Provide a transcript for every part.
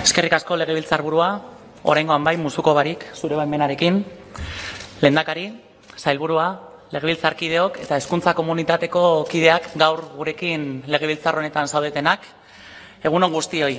Eskerrik asko legebiltzarburua, oraingoan bai musuko barik, zure baimenarekin. Lehendakari, sailburua, legebiltzarkideok eta hezkuntza komunitateko kideak gaur gurekin legebiltzar honetan zaudetenak. Egunon guztioi.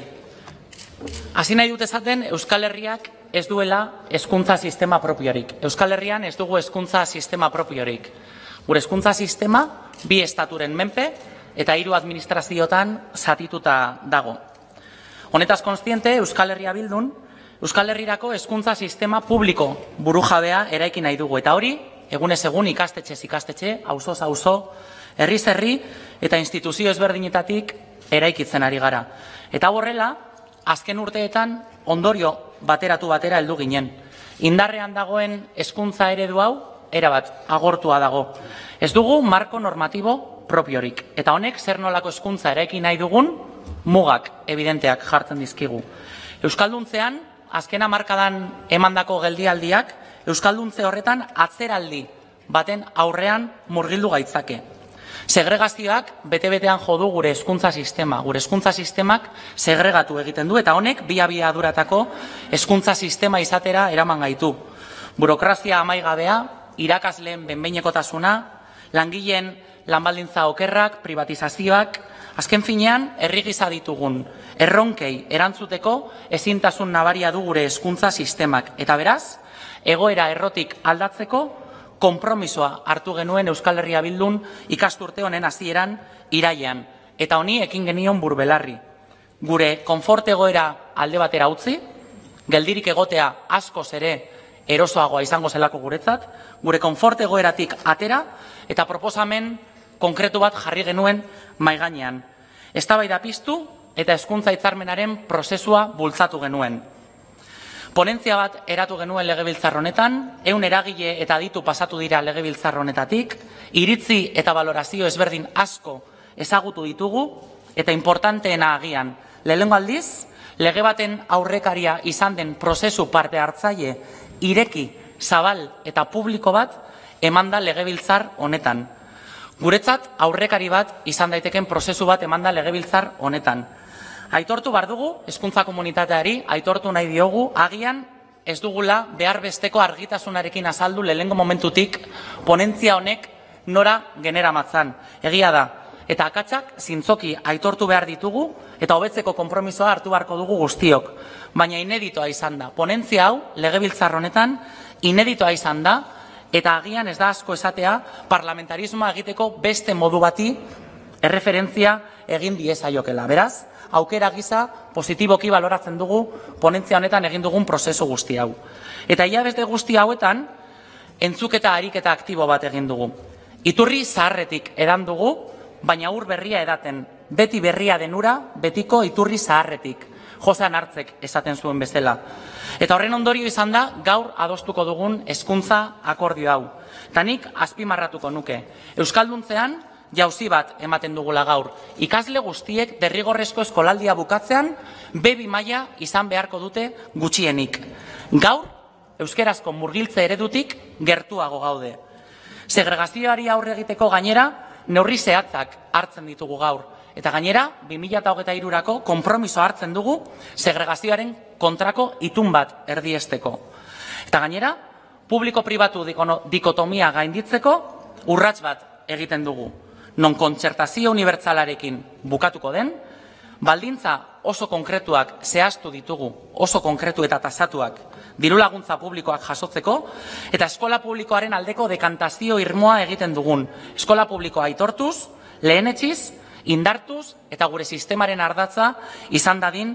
Hasi nahi dut esaten Euskal Herriak ez duela hezkuntza sistema propiorik. Euskal Herrian ez dugu hezkuntza sistema propiorik. Gure hezkuntza sistema bi estaturen menpe eta 3 administraziotan zatituta dago. Honetaz kontziente, Euskal Herria Bildun, Euskal Herrirako hezkuntza sistema publiko burujabea eraiki nahi dugu. Eta hori, egunez egun ikastetxez ikastetxe, auzoz auzo, herriz herri eta instituzio ezberdinetatik eraikitzen ari gara. Eta horrela, azken urteetan ondorio bateratu batera heldu ginen. Indarrean dagoen hezkuntza eredu hau, erabat agortua dago. Ez dugu marko normatibo propiorik. Eta honek zer nolako hezkuntza eraiki nahi dugun, mugak evidenteak jartzen dizkigu. Euskalduntzean, azken hamarkadan emandako geldialdiak, Euskalduntze horretan atzeraldi baten aurrean murgildu gaitzake. Segregazioak bete-betean jo du gure hezkuntza sistema. Gure hezkuntza sistemak segregatu egiten du eta honek bi-abiaduratako hezkuntza sistema izatera eraman gaitu. Burokrazia amaigabea, irakasleen behin-behinekotasuna, langileen lanbaldintza okerrak, privatizazioak, azken finean, herri gisa ditugun erronkei erantzuteko ezintasun nabaria du gure hezkuntza sistemak. Eta beraz, egoera errotik aldatzeko konpromisoa hartu genuen Euskal Herria Bildun ikasturte honen hasieran irailean. Eta honi ekin genion burbelarri. Gure konfort egoera alde batera utzi, geldirik egotea askoz ere erosoagoa izango zelako guretzat, gure konfort egoeratik atera eta proposamen konkretu bat jarri genuen mahai gainean. Eztabaida piztu eta hezkuntza hitzarmenaren prozesua bultzatu genuen. Ponentzia bat eratu genuen legebiltzar honetan, 100 eragile eta aditu pasatu dira legebiltzar honetatik, iritzi eta valorazio ezberdin asko ezagutu ditugu eta importanteena agian. Lehenengo aldiz, lege baten aurrekaria izan den prozesu parte hartzaile ireki, zabal eta publiko bat emanda legebiltzar honetan. Guretzat aurrekari bat izan daiteken prozesu bat emanda legebiltzar honetan. Aitortu bar dugu, hezkuntza komunitateari, aitortu nahi diogu, agian ez dugula behar besteko argitasunarekin azaldu lehenengo momentutik ponentzia honek nora generamatzan. Egia da, eta akatsak zintzoki aitortu behar ditugu eta hobetzeko konpromisoa hartu beharko dugu guztiok. Baina ineditoa izan da. Ponentzia hau legebiltzar honetan ineditoa izan da eta agian ez da asko esatea parlamentarismoa egiteko beste modu bati erreferentzia egin diezaiokela. Beraz, aukera gisa positiboki baloratzen dugu ponentzia honetan egin dugun prozesu guzti hau. Eta ia beste guzti hauetan, entzuketa ariketa aktibo bat egin dugu. Iturri zaharretik edan dugu, baina ur berria edaten. Beti berria denura, betiko iturri zaharretik. Josean Hartzek esaten zuen bezala. Eta horren ondorio izan da, gaur adostuko dugun hezkuntza akordio hau. Eta nik azpimarratuko nuke. Euskalduntzean, jauzi bat ematen dugula gaur. Ikasle guztiek derrigorrezko eskolaldia bukatzean, B2 maila izan beharko dute gutxienik. Gaur, euskerazko murgiltze eredutik gertuago gaude. Segregazioari aurre egiteko gainera, neurri zehatzak hartzen ditugu gaur. Eta gainera, 2023-rako konpromiso hartzen dugu segregazioaren kontrako itun bat erdiesteko. Eta gainera, publiko-pribatu dikotomia gainditzeko urrats bat egiten dugu. Non kontzertazio unibertsalarekin bukatuko den, baldintza oso konkretuak zehaztu ditugu, oso konkretu eta tasatuak, dirulaguntza publikoak jasotzeko, eta eskola publikoaren aldeko dekantazio irmoa egiten dugun. Eskola publikoa aitortuz, lehenetsiz, indartuz eta gure sistemaren ardatza izan dadin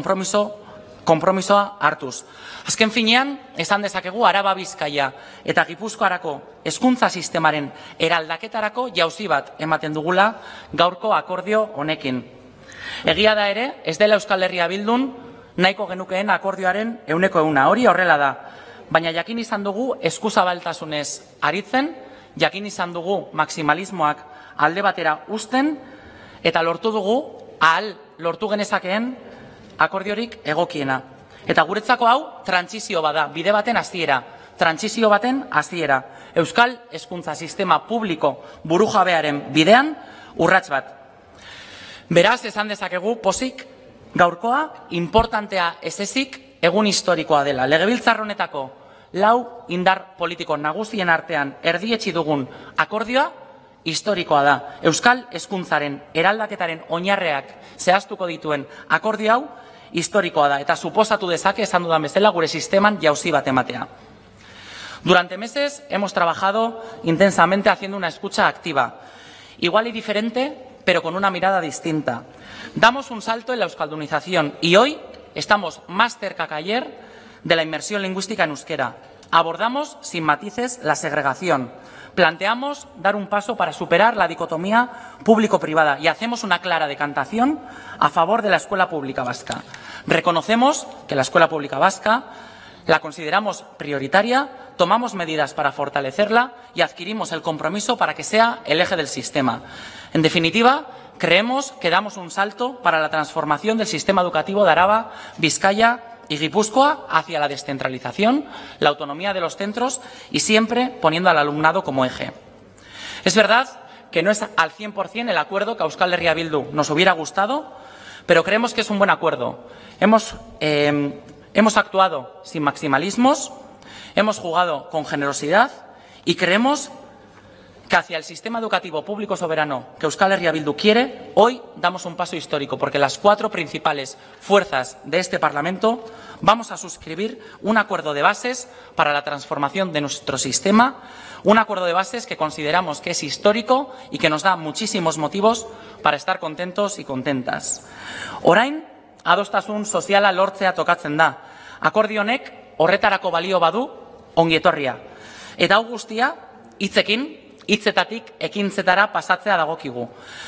konpromisoa hartuz. Azken finean, esan dezakegu Araba Bizkaia eta Gipuzkoarako hezkuntza sistemaren eraldaketarako jauzi bat ematen dugula gaurko akordio honekin. Egia da ere, ez dela Euskal Herria Bildun nahiko genukeen akordioaren 100%. Hori horrela da. Baina jakin izan dugu eskuzabaltasunez aritzen, jakin izan dugu maksimalismoak alde batera uzten, eta lortu dugu, lortu genezakeen akordiorik egokiena. Eta guretzako hau, trantsizio bada, bide baten hasiera, trantsizio baten hasiera. Euskal hezkuntza sistema publiko burujabearen bidean urrats bat. Beraz, esan dezakegu pozik Gaurkoa, importantea ez ezik, egun historikoa dela. Legebiltzar honetako 4 indar politiko nagusien artean erdietsi dugun akordioa historikoa da. Euskal hezkuntzaren eraldaketaren oinarriak zehaztuko dituen akordio hau historikoa da eta suposatu dezake, esan dudan bezala, gure sisteman jauzi bat ematea. Durante meses hemos trabajado intensamente haciendo una escucha activa, igual y diferente, pero con una mirada distinta. Damos un salto en la euskaldunización y hoy estamos más cerca que ayer de la inmersión lingüística en euskera. Abordamos sin matices la segregación. Planteamos dar un paso para superar la dicotomía público-privada y hacemos una clara decantación a favor de la escuela pública vasca. Reconocemos que la escuela pública vasca la consideramos prioritaria, tomamos medidas para fortalecerla y adquirimos el compromiso para que sea el eje del sistema. En definitiva, creemos que damos un salto para la transformación del sistema educativo de Araba, Vizcaya y Guipúzcoa hacia la descentralización, la autonomía de los centros y siempre poniendo al alumnado como eje. Es verdad que no es al 100% el acuerdo que a Euskal Herria Bildu nos hubiera gustado, pero creemos que es un buen acuerdo. Hemos actuado sin maximalismos, hemos jugado con generosidad y creemos que hacia el sistema educativo público soberano que Euskal Herria Bildu quiere, hoy damos un paso histórico porque las 4 principales fuerzas de este Parlamento vamos a suscribir un acuerdo de bases para la transformación de nuestro sistema, un acuerdo de bases que consideramos que es histórico y que nos da muchísimos motivos para estar contentos y contentas. Orain, adostasun soziala lortzea tokatzen da. Akordio honek horretarako balio badu ongi etorria. Eta hau guztia hitzekin, hitzetatik ekintzetara pasatzea dagokigu.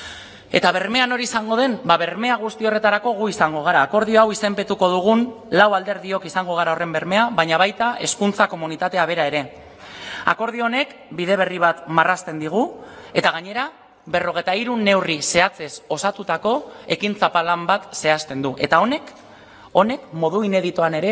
Eta bermean hori izango den, bermea guzti horretarako gu izango gara. Akordio hau izenpetuko dugun 4 alderdiok izango gara horren bermea, baina baita hezkuntza komunitatea bera ere. Akordio honek bide berri bat marrazten digu eta gainera 53 neurri zehatzez osatutako ekintza plan bat zehazten du. Eta honek modu ineditoan ere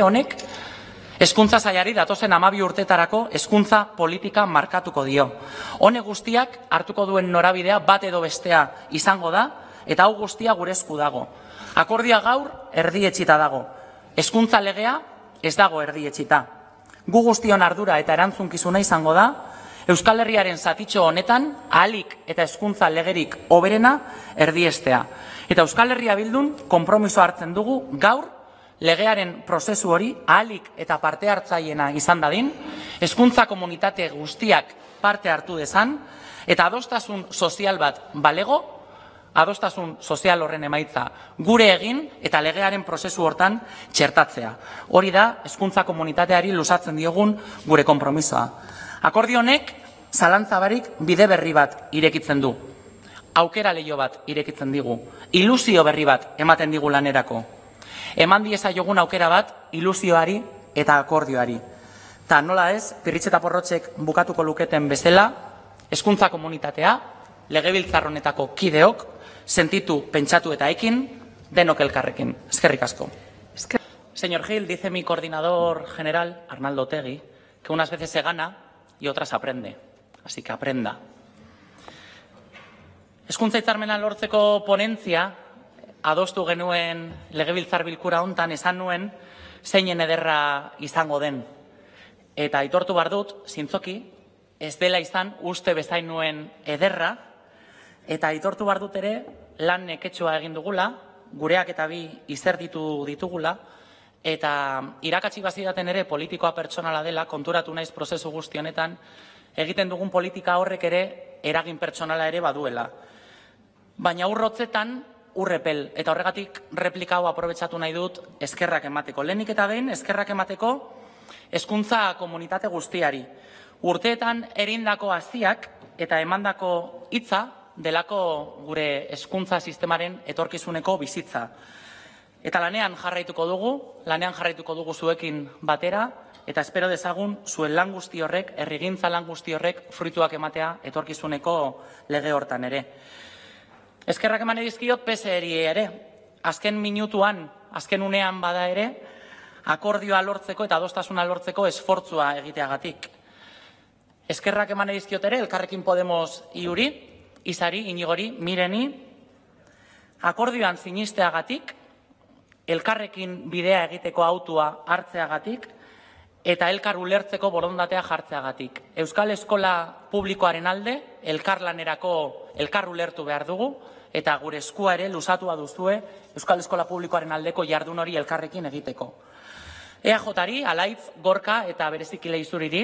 hezkuntza sailari datozen 12 urtetarako hezkuntza politika markatuko dio. Honek guztiak hartuko duen norabidea bat edo bestea izango da eta hau guztia gure esku dago. Akordioa gaur erdietsita dago. Hezkuntza legea ez dago erdietsita. Gu guztion ardura eta erantzunkizuna izango da Euskal Herriaren zatitxo honetan ahalik eta hezkuntza legerik hoberena erdiestea. Eta Euskal Herria Bildun konpromiso hartzen dugu gaur legearen prozesu hori ahalik eta parte hartzaileena izan dadin, hezkuntza komunitate guztiak parte hartu dezan, eta adostasun sozial bat balego, adostasun sozial horren emaitza gure egin eta legearen prozesu hortan txertatzea. Hori da hezkuntza komunitateari luzatzen diogun gure konpromisoa. Akordio honek zalantza barik bide berri bat irekitzen du. Aukera leiho bat irekitzen digu. Ilusio berri bat ematen digu lanerako. Eman diezaiogun aukera bat ilusioari eta akordioari. Ta nola ez, Pirritx eta Porrotxek bukatuko luketen bezala, hezkuntza komunitatea, legebiltzar honetako kideok, sentitu, pentsatu eta ekin, denok elkarrekin. Eskerrik asko. Señor Gil, dice mi coordinador general, Arnaldo Otegi, que unas veces se gana y otras aprende. Así que aprenda. Hezkuntza hitzarmena lortzeko ponentzia, adostu genuen legebiltzar bilkura hontan esan nuen zeinen ederra izango den. Eta aitortu behar dut, zintzoki, ez dela izan uste bezain nuen ederra, eta aitortu behar dut ere lan neketsua egin dugula, gureak eta bi izerditu ditugula, eta irakatsi bazidaten ere politikoa pertsonala dela, konturatu naiz prozesu guzti honetan, egiten dugun politika horrek ere eragin pertsonala ere baduela. Baina urrotzetan urrepel, eta horregatik replika hau aprobetxatu nahi dut eskerrak emateko. Lehenik eta behin eskerrak emateko hezkuntza komunitate guztiari. Urteetan erindako haziak eta emandako hitza delako gure hezkuntza sistemaren etorkizuneko bizitza. Eta lanean jarraituko dugu zuekin batera, eta espero dezagun zuen lan guzti horrek, herrigintza lan guzti horrek fruituak ematea etorkizuneko lege hortan ere. Eskerrak eman edizkiot PSeri ere, azken minutuan, azken unean bada ere, akordioa lortzeko eta adostasuna lortzeko esfortzua egiteagatik. Eskerrak eman edizkiot ere, Elkarrekin Podemos Iuri, Izari, Inigori, Mireni, akordioan sinisteagatik, elkarrekin bidea egiteko hautua hartzeagatik, eta elkar ulertzeko borondatea jartzeagatik. Euskal Eskola Publikoaren alde, elkarlanerako elkar ulertu behar dugu, eta gure eskua ere luzatua duzue Euskal Eskola Publikoaren aldeko jardun hori elkarrekin egiteko. EAJ-ari, Alaitz, Gorka eta bereziki Leizuriri,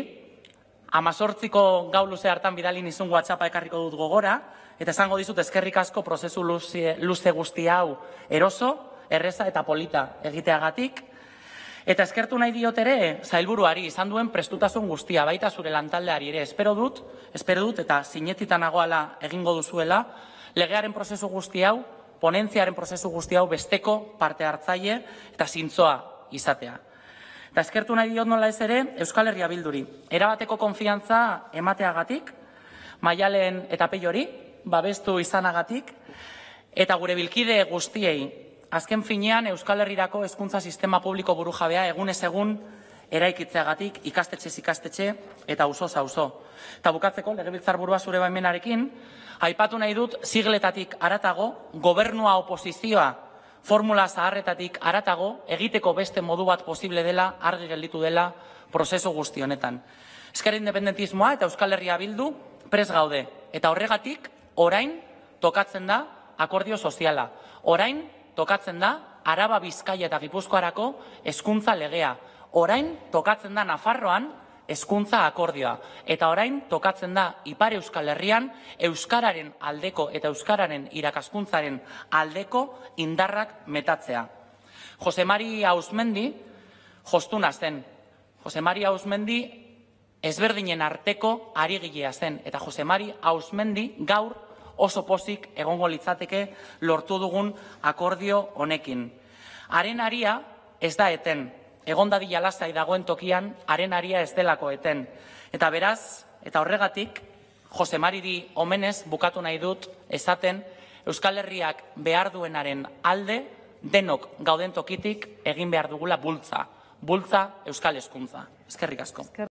18ko gau luze hartan bidali nizun WhatsAppa ekarriko dut gogora, eta esango dizut eskerrik asko prozesu luze guzti hau eroso, erreza eta polita egiteagatik. Eta eskertu nahi diot ere, sailburuari izan duen prestutasun guztia, baita zure lantaldeari ere. Espero dut eta sinetitan nagoala egingo duzuela, legearen prozesu guzti hau, ponentziaren prozesu guzti hau besteko parte hartzaile eta zintzoa izatea. Eta eskertu nahi diot nola ez ere, Euskal Herria Bilduri. Erabateko konfiantza emateagatik, Maialen eta Peiori, babestu izanagatik, eta gure bilkide guztiei, azken finean Euskal Herrirako hezkuntza sistema publiko burujabea egunez egun eraikitzeagatik, ikastetxez ikastetxe eta auzoz auzo. Eta bukatzeko, legebiltzarburua zure baimenarekin, aipatu nahi dut sigletatik haratago, gobernua oposizioa formula zaharretatik haratago, egiteko beste modu bat posible dela, argi gelditu dela prozesu guzti honetan. Ezker independentismoa eta Euskal Herria Bildu prest gaude. Eta horregatik, orain tokatzen da akordio soziala. Orain tokatzen da Araba, Bizkaia eta Gipuzkoarako hezkuntza legea. Orain tokatzen da Nafarroan hezkuntza akordioa. Eta orain tokatzen da Ipar Euskal Herrian euskararen aldeko eta euskararen irakaskuntzaren aldeko indarrak metatzea. Jose Mari Auzmendi jostuna zen. Jose Mari Auzmendi ezberdinen arteko arigilea zen. Eta Jose Mari Auzmendi gaur oso pozik egongo litzateke lortu dugun akordio honekin. Haren aria ez da eten. Egon dadila lasai dagoen tokian, haren aria ez delako eten. Eta beraz, eta horregatik, Jose Mariri omenez bukatu nahi dut esaten Euskal Herriak behar duenaren alde denok gauden tokitik egin behar dugula bultza. Bultza Euskal Hezkuntza. Eskerrik asko.